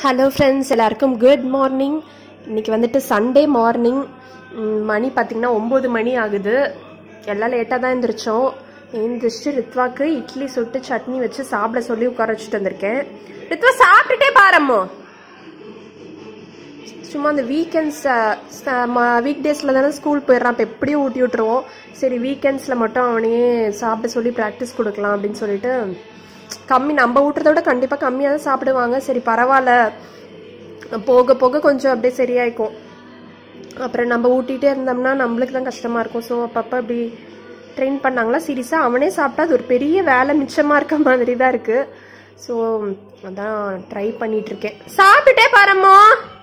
Hello friends, எல்லாருக்கும் good morning. இன்னைக்கு வந்துட்டு சண்டே மார்னிங். மணி பார்த்திங்கன்னா 9 மணி ஆகுது. எல்லாம் லேட்டாக தான் எழுந்திரிச்சோம். எழுந்திரிச்சு ரித்வாக்கு இட்லி சுட்டு சட்னி வச்சு சாப்பிட சொல்லி உட்கார வச்சுட்டு வந்திருக்கேன். ரித்வா சாப்பிட்டுட்டே பாரம்மோ. சும்மா அந்த வீக்கெண்ட்ஸ் வீக் டேஸில் தானே ஸ்கூல் போயிடுறான். இப்போ எப்படியும் ஊட்டி விட்டுருவோம். சரி, வீக்கெண்ட்ஸில் மட்டும் அவனையே சாப்பிட சொல்லி ப்ராக்டிஸ் கொடுக்கலாம் அப்படின்னு சொல்லிட்டு கம்மி நம்ம ஊட்டுறத விட கண்டிப்பாக கம்மியாக தான் சாப்பிடுவாங்க. சரி பரவாயில்ல, போக போக கொஞ்சம் அப்படியே சரியாயிக்கும். அப்புறம் நம்ம ஊட்டிகிட்டே இருந்தோம்னா நம்மளுக்கு தான் கஷ்டமாக இருக்கும். ஸோ அப்பப்போ அப்படி ட்ரெயின் பண்ணாங்களா சீரியஸாக அவனே சாப்பிட்டா அது ஒரு பெரிய வேலை மிச்சமாக இருக்க மாதிரி தான் இருக்குது. ஸோ அதான் ட்ரை பண்ணிகிட்ருக்கேன். சாப்பிட்டுட்டே பாரும்மா.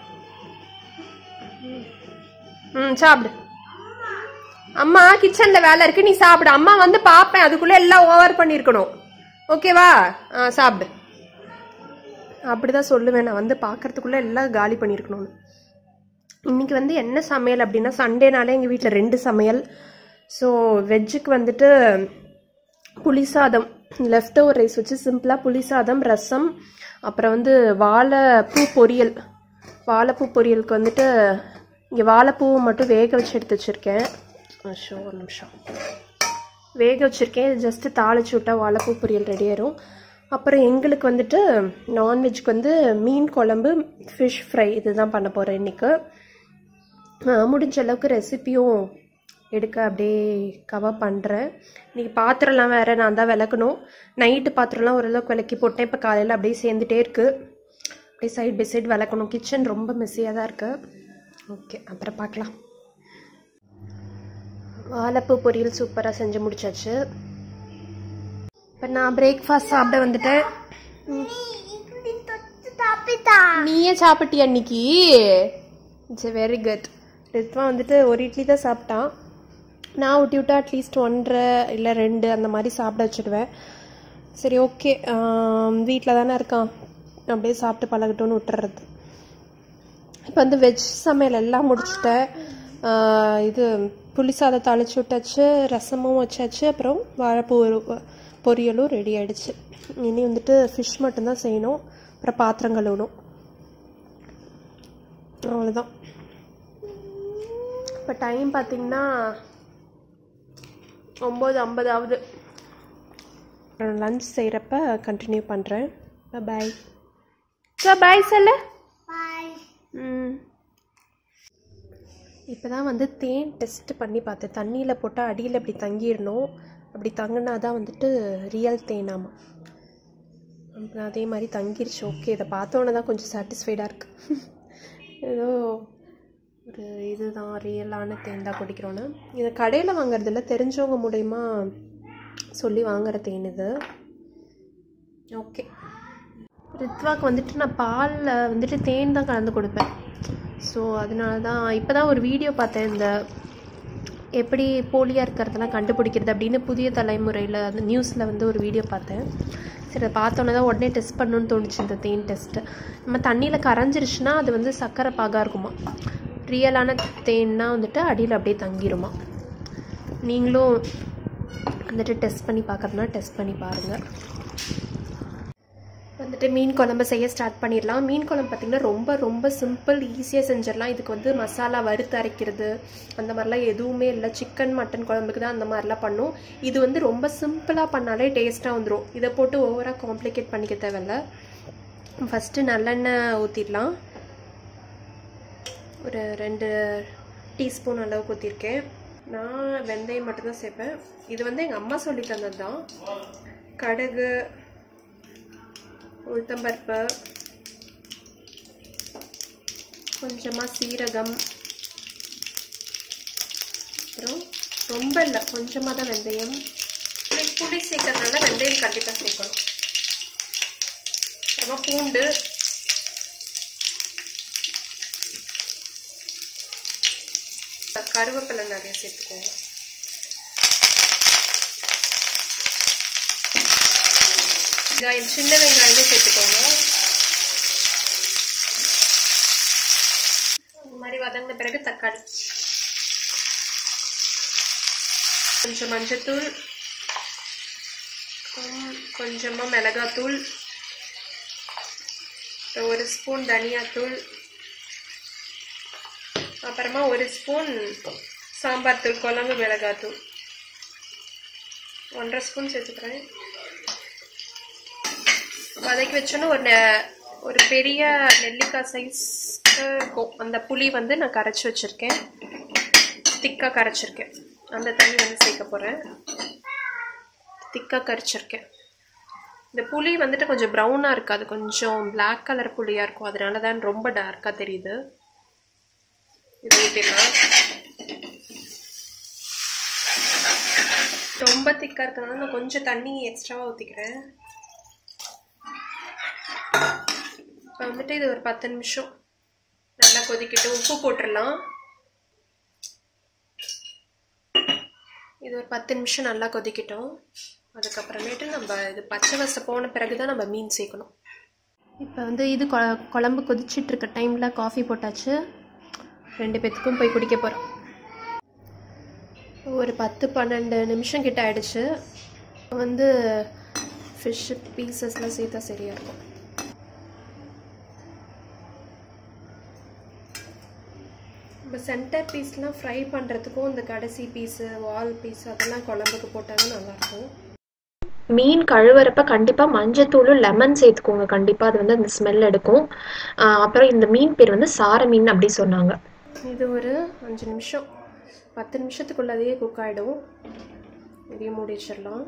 சாப்பிடு. அம்மா கிச்சனில் வேலை இருக்குது, நீ சாப்பிடு. அம்மா வந்து பார்ப்பேன், அதுக்குள்ளே எல்லாம் ஓவர் பண்ணியிருக்கணும். ஓகேவா? சாப்பிடு. அப்படிதான் சொல்லுவேன், நான் வந்து பார்க்கறதுக்குள்ள எல்லாம் காலி பண்ணியிருக்கணும்னு. இன்னைக்கு வந்து என்ன சமையல் அப்படின்னா, சண்டேனாலே எங்கள் வீட்டில் 2 சமையல். ஸோ வெஜ்ஜுக்கு வந்துட்டு புளிசாதம், லெஃப்ட் ஓவர் ரைஸ் வச்சு சிம்பிளாக புளிசாதம், ரசம், அப்புறம் வந்து வாழைப்பூ பொரியல். வாழைப்பூ பொரியலுக்கு வந்துட்டு இங்கே வாழைப்பூவை மட்டும் வேக வச்சு எடுத்து வச்சுருக்கேன். ஒரு நிமிஷம் வேக வச்சுருக்கேன். ஜஸ்ட்டு தாளிச்சு விட்டால் வாழைப்பூ பொரியல் ரெடி ஆயிரும். அப்புறம் எங்களுக்கு வந்துட்டு நான்வெஜ்க்கு வந்து மீன் குழம்பு, ஃபிஷ் ஃப்ரை இதுதான் பண்ண போகிறேன் இன்றைக்கி. முடிஞ்ச அளவுக்கு ரெசிப்பியும் எடுக்க அப்படியே கவர் பண்ணுறேன். இன்றைக்கி பாத்திரம்லாம் வேறு நான் தான் விளக்கணும். நைட்டு பாத்திரம்லாம் ஓரளவுக்கு விளக்கி போட்டேன். இப்போ காலையில் அப்படியே சேர்ந்துட்டே இருக்குது. அப்படியே சைட் பை சைடு விளக்கணும். கிச்சன் ரொம்ப மெஸ்ஸியாக தான் இருக்குது. ஓகே, அப்புறம் பார்க்கலாம். வாழைப்பூ பொரியல் சூப்பராக செஞ்சு முடிச்சாச்சு. இப்போ நான் பிரேக்ஃபாஸ்ட் சாப்பிட வந்துட்டேன். நீயே சாப்பிட்டியா இன்னைக்கு? It's very good. ரித்வா வந்துட்டு ஒரு இட்லி தான் சாப்பிட்டான். நான் ஊட்டி விட்டா அட்லீஸ்ட் 1.5 இல்லை 2 அந்த மாதிரி சாப்பிட வச்சுடுவேன். சரி ஓகே, வீட்டில் தானே இருக்கான், அப்படியே சாப்பிட்டு பழகட்டும்னு விட்டுறது. இப்போ வந்து வெஜ் சமையல் எல்லாம் முடிச்சுட்டேன். இது புளிசாதம் தாளிச்சு விட்டாச்சு, ரசமும் வச்சாச்சு, அப்புறம் வாழைப்பூ பொரியலும் ரெடி ஆகிடுச்சு. இனி வந்துட்டு ஃபிஷ் மட்டும்தான் செய்யணும். அப்புறம் பாத்திரம் கழுவணும். அவ்வளோதான். இப்போ டைம் பார்த்திங்கன்னா 9:50 ஆகுது. லன்ச் செய்கிறப்ப கண்டினியூ பண்ணுறேன். பாய். பாய் சொல்லு. இப்போ தான் வந்து தேன் டெஸ்ட் பண்ணி பார்த்தேன். தண்ணியில் போட்டால் அடியில் அப்படி தங்கிடணும். அப்படி தங்கினா தான் வந்துட்டு ரியல் தேனாமா. அதே மாதிரி தங்கிருச்சு. ஓகே, இதை பார்த்தோன்னே தான் கொஞ்சம் சாட்டிஸ்ஃபைடாக இருக்குது. ஏதோ ஒரு இதுதான் ரியலான தேன் தான் குடிக்கிறோன்னு. இதை கடையில் வாங்குறதில்ல, தெரிஞ்சவங்க மூலயமா சொல்லி வாங்குகிற தேன் இது. ஓகே, ரித்வாக்கு வந்துட்டு நான் பாலில் வந்துட்டு தேன் தான் கலந்து கொடுப்பேன். ஸோ அதனால தான் இப்போ தான் ஒரு வீடியோ பார்த்தேன், இந்த எப்படி போலியாக இருக்கிறதெல்லாம் கண்டுபிடிக்கிறது அப்படின்னு புதிய தலைமுறையில் அந்த நியூஸில் வந்து ஒரு வீடியோ பார்த்தேன். சரி, அதை பார்த்தோன்னே தான் உடனே டெஸ்ட் பண்ணணுன்னு தோணுச்சு. இந்த தேன் டெஸ்ட்டு நம்ம தண்ணியில் கரைஞ்சிருச்சுன்னா அது வந்து சர்க்கரை பாகாக இருக்குமா. ரியலான தேன்னா வந்துட்டு அடியில் அப்படியே தங்கிருமா. நீங்களும் வந்துட்டு டெஸ்ட் பண்ணி பார்க்கறதுனா டெஸ்ட் பண்ணி பாருங்கள். வந்துட்டு மீன் குழம்பு செய்ய ஸ்டார்ட் பண்ணிடலாம். மீன் குழம்பு பார்த்திங்கன்னா ரொம்ப ரொம்ப சிம்பிள், ஈஸியாக செஞ்சிடலாம். இதுக்கு வந்து மசாலா வறுத்து அரைக்கிறது அந்த மாதிரிலாம் எதுவுமே இல்லை. சிக்கன் மட்டன் குழம்புக்கு தான் அந்த மாதிரிலாம் பண்ணும். இது வந்து ரொம்ப சிம்பிளாக பண்ணாலே டேஸ்ட்டாக வந்துடும். இதை போட்டு ஓவராக காம்ப்ளிகேட் பண்ணிக்க தேவையில்ல. ஃபஸ்ட்டு நல்லெண்ணெய் ஊற்றிடலாம். ஒரு 2 டீஸ்பூன் அளவுக்கு ஊற்றிருக்கேன். நான் வெந்தயம் மட்டும்தான் சேர்ப்பேன். இது வந்து எங்கள் அம்மா சொல்லி தந்தது தான். கடுகு, உளுத்தம்பருப்பு, கொஞ்சமாக சீரகம், அப்புறம் ரொம்ப இல்லை கொஞ்சமாக தான் வெந்தயம். புளி சேர்க்கறதுனால வெந்தயம் கண்டிப்பாக சேர்க்கணும். அப்புறமா பூண்டு, கருவேப்பிலை நிறைய சேர்த்துக்கோங்க. வெங்காயம், சின்ன வெங்காயமே சேர்த்துக்கோங்க. இந்த மாதிரி வதங்கின பிறகு தக்காளி, கொஞ்சம் மஞ்சத்தூள், கொஞ்சமாக மிளகாத்தூள், 1 ஸ்பூன் தனியாத்தூள், அப்புறமா 1 ஸ்பூன் சாம்பார் தூள், குழம்பு மிளகாத்தூள், 1.5 ஸ்பூன் சேர்த்துக்கிறேன். வதக்கி வச்சோன்னா ஒரு பெரிய நெல்லிக்காய் சைஸ் இருக்கும். அந்த புளி வந்து நான் கரைச்சி வச்சிருக்கேன், திக்காக கரைச்சிருக்கேன். அந்த தண்ணி வந்து சேர்க்க போகிறேன். திக்காக கரைச்சிருக்கேன். இந்த புளி வந்துட்டு கொஞ்சம் ப்ரௌனாக இருக்காது, கொஞ்சம் பிளாக் கலர் புளியாக இருக்கும். அதனால தான் ரொம்ப டார்க்காக தெரியுது. இது ஊற்றிடலாம். ரொம்ப திக்காக இருக்கிறதுனால நான் கொஞ்சம் தண்ணி எக்ஸ்ட்ராவாக ஊற்றிக்கிறேன். இப்போ வந்துட்டு இது ஒரு 10 நிமிஷம் நல்லா கொதிக்கிட்டு உப்பு போட்டுடலாம். இது ஒரு 10 நிமிஷம் நல்லா கொதிக்கிட்டோம். அதுக்கப்புறமேட்டு நம்ம இது பச்சை வாசம் போன பிறகு தான் நம்ம மீன் சேர்க்கணும். இப்போ வந்து இது குழம்பு கொதிச்சிட்டு இருக்க டைமில் காஃபி போட்டாச்சு. 2 பேத்துக்கும் போய் குடிக்க போகிறோம். ஒரு 10-12 நிமிஷம் கிட்ட ஆயிடுச்சு. வந்து ஃபிஷ் பீசஸ்லாம் சேர்த்தா சரியாக இருக்கும். இப்போ சென்டர் பீஸ்லாம் ஃப்ரை பண்ணுறதுக்கும் இந்த கடைசி பீஸு வால் பீஸ் அதெல்லாம் குழம்புக்கு போட்டாலும் நல்லாயிருக்கும். மீன் கழுவுறப்ப கண்டிப்பாக மஞ்சத்தூளும் லெமன் சேர்த்துக்கோங்க. கண்டிப்பாக அது வந்து அந்த ஸ்மெல் எடுக்கும். அப்புறம் இந்த மீன் பேர் வந்து சார மீன் அப்படி சொன்னாங்க. இது ஒரு 5 நிமிஷம் 10 நிமிஷத்துக்குள்ளதையே குக் ஆகிடும். இதையும் மூடி வச்சிடலாம்.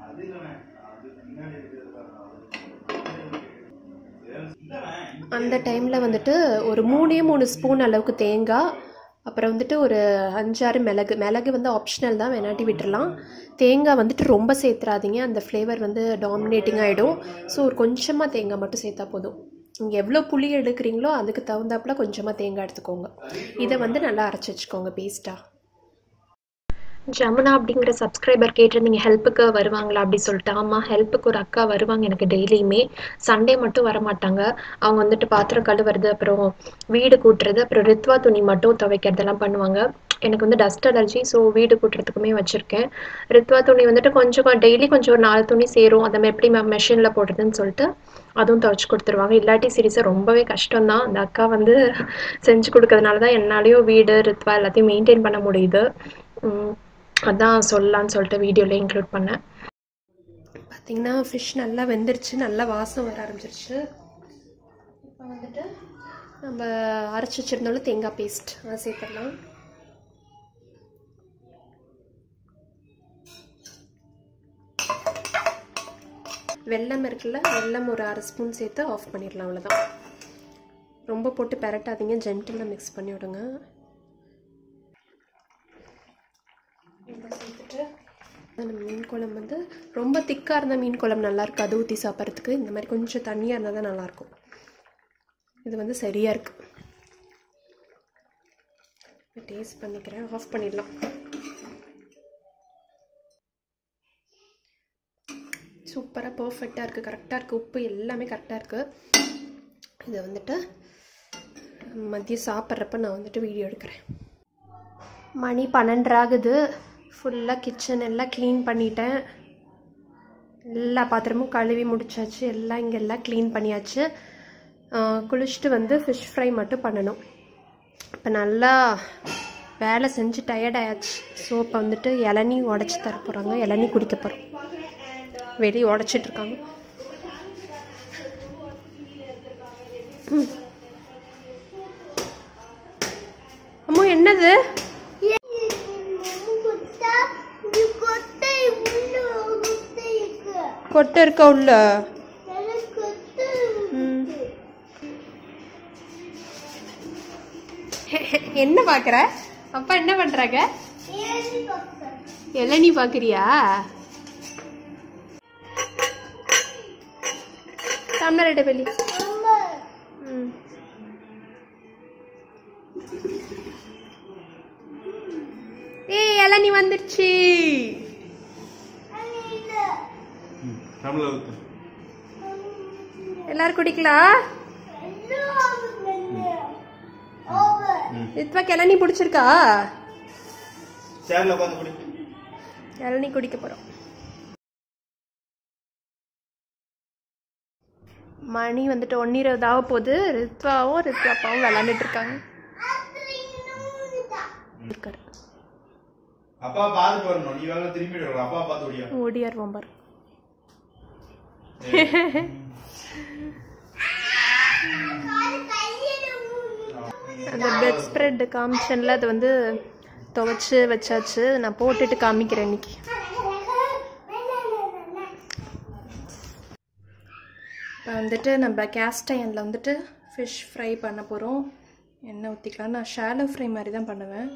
அந்த டைமில் வந்துட்டு ஒரு 3 ஸ்பூன் அளவுக்கு தேங்காய், அப்புறம் வந்துட்டு ஒரு 5-6 மிளகு வந்து ஆப்ஷனல் தான், வேணாட்டி விட்டுடலாம். தேங்காய் வந்துட்டு ரொம்ப சேர்த்துறாதீங்க, அந்த ஃப்ளேவர் வந்து டாமினேட்டிங் ஆகிடும். ஸோ ஒரு கொஞ்சமாக தேங்காய் மட்டும் சேர்த்தா போதும். நீங்கள் எவ்வளோ புளி எடுக்கிறீங்களோ அதுக்கு தகுந்தாப்புல கொஞ்சமாக தேங்காய் எடுத்துக்கோங்க. இதை வந்து நல்லா அரைச்சி வச்சுக்கோங்க பேஸ்ட்டாக. ஜமுனா அப்படிங்கிற சப்ஸ்கிரைபர் கேட்டிருந்தீங்க ஹெல்ப்புக்கு வருவாங்களா அப்படி சொல்லிட்டு. ஆமாம், ஹெல்ப்புக்கு ஒரு அக்கா வருவாங்க எனக்கு டெய்லியுமே. சண்டே மட்டும் வர மாட்டாங்க. அவங்க வந்துட்டு பாத்திரம் கழுவுறது, அப்புறம் வீடு கூட்டுறது, அப்புறம் ரித்வா துணி மட்டும் துவைக்கிறதெல்லாம் பண்ணுவாங்க. எனக்கு வந்து டஸ்ட் அலர்ஜி, ஸோ வீடு கூட்டுறதுக்குமே வச்சுருக்கேன். ரித்வா துணி வந்துட்டு கொஞ்சம் டெய்லி கொஞ்சம் ஒரு 4 துணி சேரும். அதை எப்படி மெஷினில் போடுறதுன்னு சொல்லிட்டு அதுவும் துவைச்சி கொடுத்துருவாங்க. இல்லாட்டி சீரியஸாக ரொம்பவே கஷ்டம்தான். அந்த அக்கா வந்து செஞ்சு கொடுக்கறதுனால தான் என்னாலையும் வீடு ரித்வா எல்லாத்தையும் மெயின்டைன் பண்ண முடியுது. அதான் சொல்லலான்னு சொல்லிட்டு வீடியோவில் இன்க்ளூட் பண்ணேன். பார்த்திங்கன்னா ஃபிஷ் நல்லா வெந்துருச்சு, நல்லா வாசம் வர ஆரம்பிச்சிருச்சு. இப்போ வந்துட்டு நம்ம அரைச்சி வச்சுருந்தாலும் தேங்காய் பேஸ்ட் அதை சேர்த்துடலாம். வெல்லம் இருக்குல்ல, வெல்லம் ஒரு 1/2 ஸ்பூன் சேர்த்து ஆஃப் பண்ணிடலாம். அவ்வளோதான். ரொம்ப போட்டு பெரட்டாதீங்க, ஜென்டிலாக மிக்ஸ் பண்ணி விடுங்க. இதை சேர்த்துட்டு அந்த மீன் குழம்பு வந்து ரொம்ப திக்காக இருந்தால் மீன் குழம்பு நல்லாயிருக்கு, அது ஊற்றி சாப்பிட்றதுக்கு. இந்த மாதிரி கொஞ்சம் தண்ணியாக இருந்தால் தான் நல்லாயிருக்கும். இது வந்து சரியாக இருக்குது. டேஸ்ட் பண்ணிக்கிறேன். ஆஃப் பண்ணிடலாம். சூப்பராக பர்ஃபெக்டாக இருக்குது, கரெக்டாக இருக்குது. உப்பு எல்லாமே கரெக்டாக இருக்குது. இதை வந்துட்டு மதியம் சாப்பிட்றப்ப நான் வந்துட்டு வீடியோ எடுக்கிறேன். மணி 12 ஆகுது. ஃபுல்லாக கிச்சன் எல்லாம் க்ளீன் பண்ணிட்டேன். எல்லா பாத்திரமும் கழுவி முடிச்சாச்சு. எல்லாம் இங்கே எல்லாம் க்ளீன் பண்ணியாச்சு. குளிச்சுட்டு வந்து ஃபிஷ் ஃப்ரை மட்டும் பண்ணணும். இப்போ நல்லா வேலை செஞ்சு டயர்ட் ஆயாச்சு. ஸோ இப்போ வந்துட்டு இளநீ உடச்சி தர போகிறாங்க, இளநீ குடிக்க போகிறோம். வெளியே உடச்சிட்ருக்காங்க. அம்மா என்னது கொட்டை இருக்கா உள்ள? என்ன பாக்குற? அப்பா என்ன பண்றாங்க? இளநீ பாக்குறியா? டம்ளர் எடு வெளி. ஏய் இளநீ வந்துருச்சு. எல்லாரும் குடிக்கலாம். ரித்வா இளநீ பிடிச்சிருக்கா? இளநீ குடிக்க போறோம். மணி வந்துட்டு 1:20 ஆக போகுது. ரித்வாவும் ரித்வாப்பாவும் விளையாண்டுட்டு இருக்காங்க. அப்பா பாத்து வரணும். நீ வேற திரும்பி அப்பா பாத்து ஓடியாருவோம் பாரு. அந்த பெட் ஸ்ப்ரெட் காமிச்சன்ல அது வந்து துவைச்சு வச்சாச்சு. நான் போட்டுட்டு காமிக்கிறேன் இன்னைக்கு. இப்போ வந்துட்டு நம்ம கேஸ்ட் அயனில் வந்துட்டு ஃபிஷ் ஃப்ரை பண்ண போகிறோம். எண்ணெய் ஊற்றிக்கலாம். நான் ஷாலோ ஃப்ரை மாதிரி தான் பண்ணுவேன்.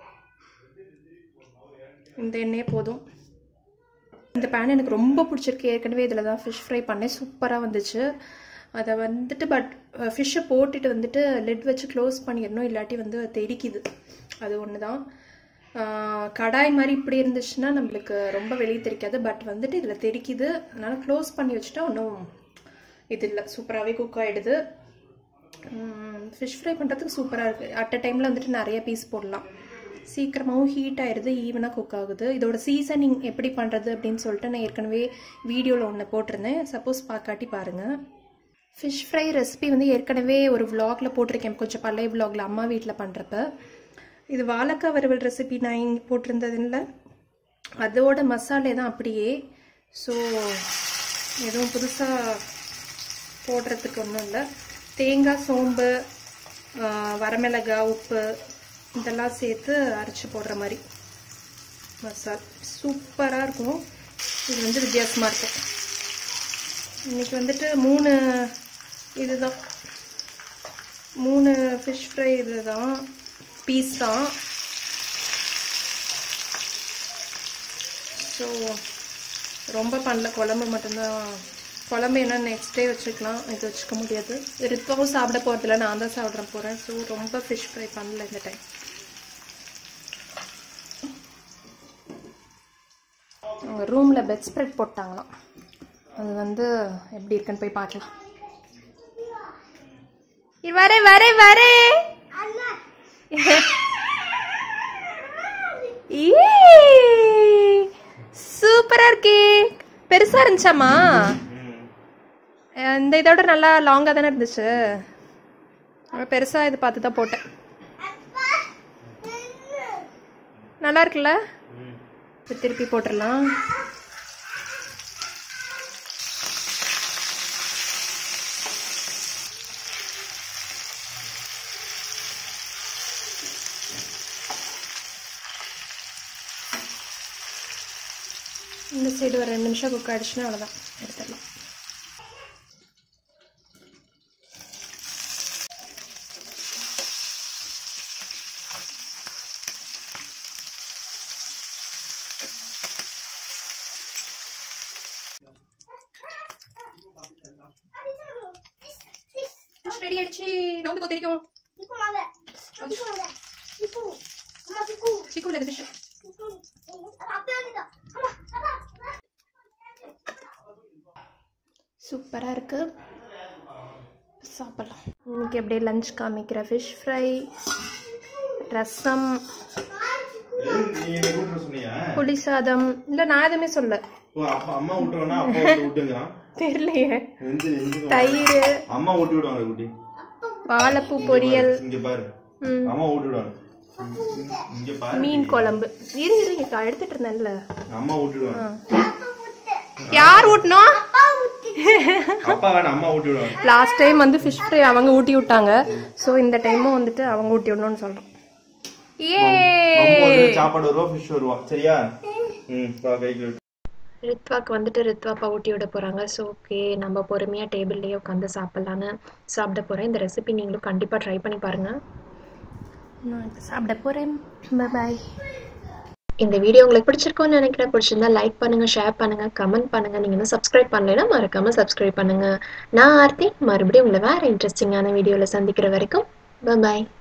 இந்த எண்ணெயே போதும். இந்த பேன் எனக்கு ரொம்ப பிடிச்சிருக்கு. ஏற்கனவே இதில் தான் ஃபிஷ் ஃப்ரை பண்ணேன். சூப்பராக வந்துச்சு. அதை வந்துட்டு பட் ஃபிஷ்ஷை போட்டுட்டு வந்துட்டு லிட் வச்சு க்ளோஸ் பண்ணிடணும், இல்லாட்டி வந்து தெரிக்குது. அது ஒன்று தான். கடாய் மாதிரி இப்படி இருந்துச்சுன்னா நம்மளுக்கு ரொம்ப வெளியே தெரிக்காது. பட் வந்துட்டு இதில் தெரிக்குது. அதனால் க்ளோஸ் பண்ணி வச்சுட்டா ஒன்றும் இது இல்லை, சூப்பராகவே குக் ஆகிடுது. ஃபிஷ் ஃப்ரை பண்ணுறதுக்கு சூப்பராக இருக்குது. அட் அ டைமில் வந்துட்டு நிறைய பீஸ் போடலாம். சீக்கிரமாகவும் ஹீட் ஆகிடுது, ஈவனாக குக் ஆகுது. இதோட சீசனிங் எப்படி பண்ணுறது அப்படின்னு சொல்லிட்டு நான் ஏற்கனவே வீடியோவில் ஒன்று போட்டிருந்தேன். சப்போஸ் பார்க்காட்டி பாருங்கள். ஃபிஷ் ஃப்ரை ரெசிபி வந்து ஏற்கனவே ஒரு விலாகில் போட்டிருக்கேன், கொஞ்சம் பழைய விலாகில் அம்மா வீட்டில் பண்ணுறப்ப. இது வாழைக்காய் வறுவல் ரெசிபி நான் இங்கே போட்டிருந்ததில்ல, அதோட மசாலே தான் அப்படியே. ஸோ எதுவும் புதுசாக போடுறதுக்கு ஒன்றும் இல்லை. தேங்காய், சோம்பு, வரமிளகாய், உப்பு இதெல்லாம் சேர்த்து அரைச்சி போடுற மாதிரி மசாலா சூப்பராக இருக்கும். இது வந்து வித்தியாசமாக இருக்கும். இன்றைக்கி வந்துட்டு 3 இதுதான், 3 ஃபிஷ் ஃப்ரை இதுதான் பீஸ் தான். ஸோ ரொம்ப பண்ணல, குழம்பு மட்டும்தான். குழம்பு என்ன நெக்ஸ்ட் டே வச்சுக்கலாம், இது வச்சுக்க முடியாது. ரித்வாவும் சாப்பிட போகிறதில்ல, நான் தான் சாப்பிட போகிறேன். ஸோ ரொம்ப ஃபிஷ் ஃப்ரை பண்ணல இந்த டைம். அவங்க ரூமில் பெட் ஸ்ப்ரெட் போட்டாங்களாம். அது வந்து எப்படி இருக்குன்னு போய் பார்க்கலாம். வரே வரே வரே சூப்பரா இருக்கே. பெருசா இருந்துச்சாமா? இந்த இதோட நல்லா லாங்கா தானே இருந்துச்சு. பெருசா இது பார்த்து தான் போட்டேன். நல்லா இருக்குல்ல? திருப்பி போட்டுடலாம். இந்த சைடு ஒரு 2 நிமிஷம் குக் ஆகிடுச்சுன்னா அவ்வளோதான், எடுத்துடலாம். ரெடி ஆயிடுச்சு. ரவுண்டு கொத்திரிக்கும். சிக்கு இல்லை ஃபிஷ். சூப்பராக இருக்கு, சாப்பிடலாம். இன்னைக்கு அப்படியே லஞ்ச் காமிக்கிற ஃபிஷ் ஃப்ரை, ரசம், புளி சாதம். இல்லை நான் எதுவுமே சொல்ல, தெரியலையே. தயிர், வாழைப்பூ பொரியல், மீன் குழம்பு. இருங்க எடுத்துட்டு இருந்தேன்ல. யார் ஊட்டணும்? லாஸ்ட் டைம் வந்து ஃபிஷ் ஃப்ரை அவங்க ஊட்டி விட்டாங்க. ஸோ இந்த டைமும் வந்துட்டு அவங்க ஊட்டி விடணும்னு சொல்றோம். ரித்வாக்கு வந்துட்டு ரித்வாப்பா ஊட்டி விட போறாங்க. ஸோ ஓகே, நம்ம பொறுமையா டேபிள்லயே உட்காந்து சாப்பிடலான்னு சாப்பிட போறேன். இந்த ரெசிபி நீங்களும் கண்டிப்பா ட்ரை பண்ணி பாருங்க. நான் சாப்பிட போறேன். பாய். இந்த வீடியோ உங்களுக்கு பிடிச்சிருக்கும்னு நினைக்கிறேன். பிடிச்சிருந்தா லைக் பண்ணுங்க, ஷேர் பண்ணுங்க, கமெண்ட் பண்ணுங்க. நீங்க இன்னும் சப்ஸ்கிரைப் பண்ணலைன்னா மறக்காம சப்ஸ்கிரைப் பண்ணுங்க. நான் ஆர்த்தி, மறுபடியும் உங்களை வேற இன்ட்ரெஸ்டிங்கான வீடியோல சந்திக்கிற வரைக்கும் பாய்.